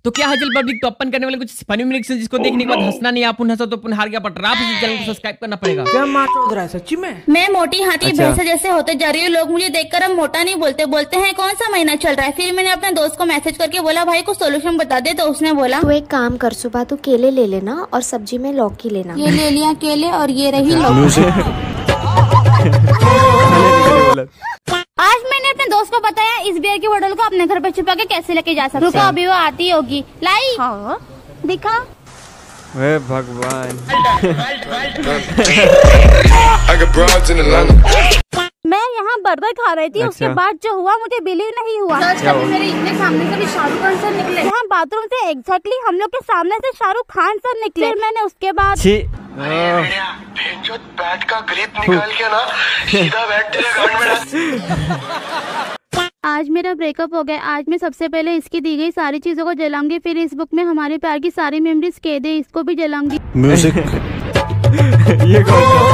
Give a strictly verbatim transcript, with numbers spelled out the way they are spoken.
तो क्या है पब्लिक, तो अपन करने वाले कुछ फनी रिएक्शन जिसको देखने के बाद हंसना नहीं, आप हंसो तो अपन हार गया, बट आप इस चैनल को सब्सक्राइब करना पड़ेगा। क्या मार रहा है सच्ची में? मैं मोटी हाथी भैंसा जैसे होते जा रही हूँ, लोग मुझे देखकर अब मोटा नहीं बोलते, बोलते हैं कौन सा महीना चल रहा है। फिर मैंने अपने दोस्त को मैसेज करके बोला भाई को सोल्यूशन बता दे, तो उसने बोला तू एक काम कर, सुबह तू केले ले लेना और सब्जी में लौकी लेना। ये ले लिया केले और ये रही लौकी। आज मैंने अपने दोस्त को बताया इस बियर की बोतल को अपने घर पे छुपा के कैसे लेके जा सकते। रुको अभी वो आती होगी। लाई हाँ दिखा। हे भगवान। मैं यहाँ बर्गर खा रही थी, उसके बाद जो हुआ मुझे बिलीव नहीं हुआ। मेरे इतने सामने से भी शाहरुख खान सर निकले। यहाँ बाथरूम से एग्जैक्टली हम लोग के सामने से शाहरुख खान सर निकले। फिर मैंने उसके बाद बैट का ग्रिप निकाल के ना सीधा बैट तेरे गाल में डाल। आज मेरा ब्रेकअप हो गया। आज मैं सबसे पहले इसकी दी गई सारी चीजों को जलाऊंगी, फिर इस बुक में हमारे प्यार की सारी मेमोरीज कैद है, इसको भी जलाऊंगी। म्यूजिक ये कौन